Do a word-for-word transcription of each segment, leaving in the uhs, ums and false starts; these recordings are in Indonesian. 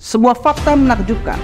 Sebuah fakta menakjubkan.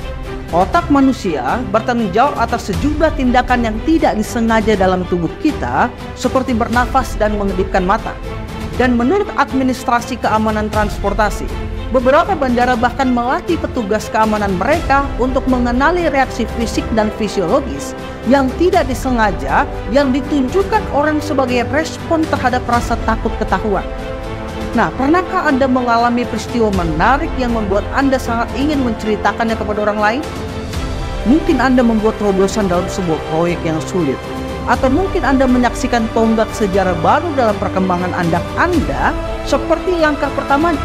Otak manusia bertanggung jawab atas sejumlah tindakan yang tidak disengaja dalam tubuh kita, seperti bernafas dan mengedipkan mata. Dan menurut administrasi keamanan transportasi, beberapa bandara bahkan melatih petugas keamanan mereka untuk mengenali reaksi fisik dan fisiologis yang tidak disengaja yang ditunjukkan orang sebagai respon terhadap rasa takut ketahuan. Nah, pernahkah Anda mengalami peristiwa menarik yang membuat Anda sangat ingin menceritakannya kepada orang lain? Mungkin Anda membuat terobosan dalam sebuah proyek yang sulit, atau mungkin Anda menyaksikan tonggak sejarah baru dalam perkembangan anak Anda seperti langkah pertamanya.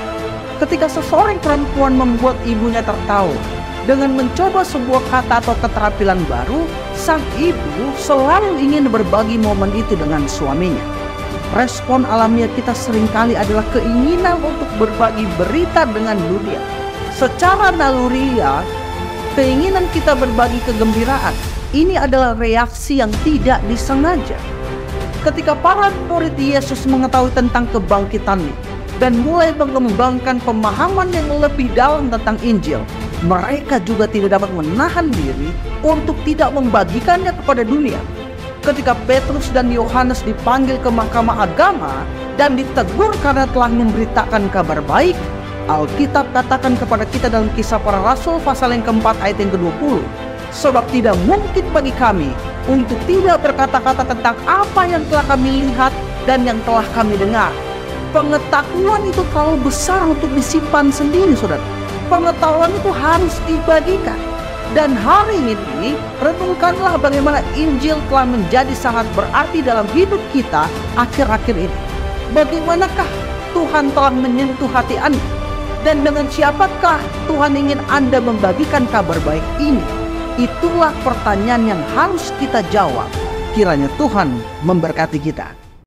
Ketika seseorang perempuan membuat ibunya tertawa dengan mencoba sebuah kata atau keterampilan baru, sang ibu selalu ingin berbagi momen itu dengan suaminya. Respon alamiah kita seringkali adalah keinginan untuk berbagi berita dengan dunia. Secara naluriah, keinginan kita berbagi kegembiraan. Ini adalah reaksi yang tidak disengaja. Ketika para murid Yesus mengetahui tentang kebangkitannya dan mulai mengembangkan pemahaman yang lebih dalam tentang Injil, mereka juga tidak dapat menahan diri untuk tidak membagikannya kepada dunia. Ketika Petrus dan Yohanes dipanggil ke mahkamah agama dan ditegur karena telah memberitakan kabar baik, Alkitab katakan kepada kita dalam Kisah Para Rasul pasal yang keempat ayat yang kedua puluh, sebab tidak mungkin bagi kami untuk tidak berkata-kata tentang apa yang telah kami lihat dan yang telah kami dengar. Pengetahuan itu terlalu besar untuk disimpan sendiri, saudara. Pengetahuan itu harus dibagikan. Dan hari ini, renungkanlah bagaimana Injil telah menjadi sangat berarti dalam hidup kita akhir-akhir ini. Bagaimanakah Tuhan telah menyentuh hati Anda? Dan dengan siapakah Tuhan ingin Anda membagikan kabar baik ini? Itulah pertanyaan yang harus kita jawab. Kiranya Tuhan memberkati kita.